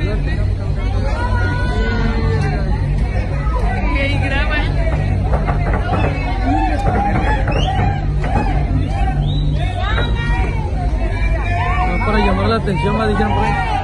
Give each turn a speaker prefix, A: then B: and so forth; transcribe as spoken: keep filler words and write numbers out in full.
A: Y graba.
B: Para llamar la atención, me dijeron por ahí.